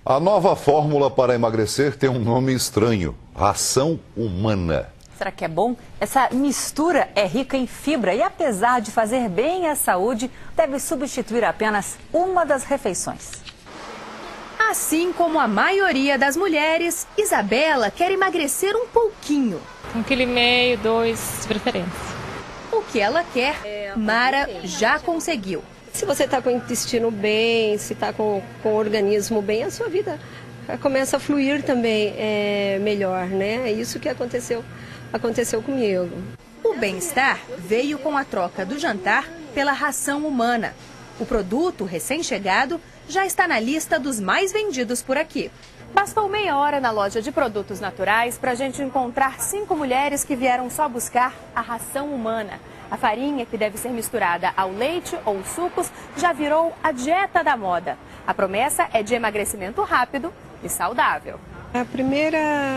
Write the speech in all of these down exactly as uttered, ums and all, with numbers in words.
A nova fórmula para emagrecer tem um nome estranho: ração humana. Será que é bom? Essa mistura é rica em fibra e, apesar de fazer bem à saúde, deve substituir apenas uma das refeições. Assim como a maioria das mulheres, Isabela quer emagrecer um pouquinho. Um quilo e meio, dois, de preferência. O que ela quer, Mara já conseguiu. Se você está com o intestino bem, se está com, com o organismo bem, a sua vida começa a fluir também é, melhor, né? É isso que aconteceu, aconteceu comigo. O bem-estar veio com a troca do jantar pela ração humana. O produto recém-chegado já está na lista dos mais vendidos por aqui. Bastou meia hora na loja de produtos naturais para a gente encontrar cinco mulheres que vieram só buscar a ração humana. A farinha, que deve ser misturada ao leite ou sucos, já virou a dieta da moda. A promessa é de emagrecimento rápido e saudável. A primeira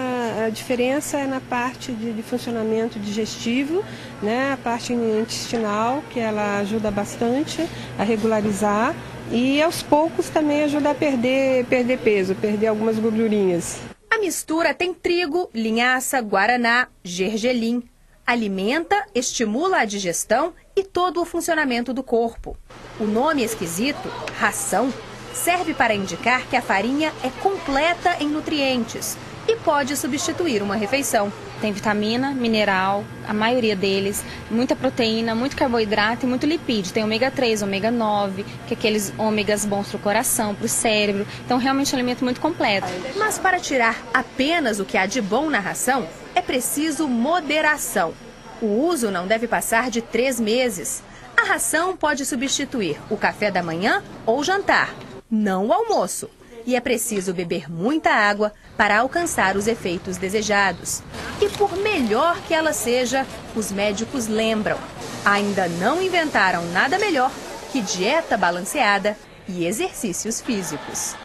diferença é na parte de, de funcionamento digestivo, né? A parte intestinal, que ela ajuda bastante a regularizar. E aos poucos também ajuda a perder, perder peso, perder algumas gordurinhas. A mistura tem trigo, linhaça, guaraná, gergelim. Alimenta, estimula a digestão e todo o funcionamento do corpo. O nome esquisito, ração, serve para indicar que a farinha é completa em nutrientes e pode substituir uma refeição. Tem vitamina, mineral, a maioria deles, muita proteína, muito carboidrato e muito lipídio. Tem ômega três, ômega nove, que é aqueles ômegas bons para o coração, para o cérebro. Então, realmente é um alimento muito completo. Mas para tirar apenas o que há de bom na ração, é preciso moderação. O uso não deve passar de três meses. A ração pode substituir o café da manhã ou jantar, não o almoço. E é preciso beber muita água para alcançar os efeitos desejados. E por melhor que ela seja, os médicos lembram, ainda não inventaram nada melhor que dieta balanceada e exercícios físicos.